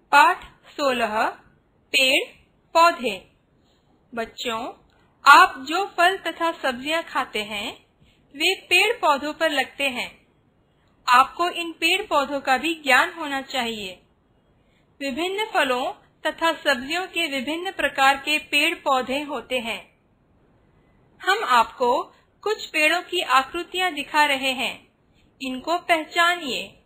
पाठ 16 पेड़ पौधे। बच्चों, आप जो फल तथा सब्जियां खाते हैं वे पेड़ पौधों पर लगते हैं। आपको इन पेड़ पौधों का भी ज्ञान होना चाहिए। विभिन्न फलों तथा सब्जियों के विभिन्न प्रकार के पेड़ पौधे होते हैं। हम आपको कुछ पेड़ों की आकृतियां दिखा रहे हैं। इनको पहचानिए।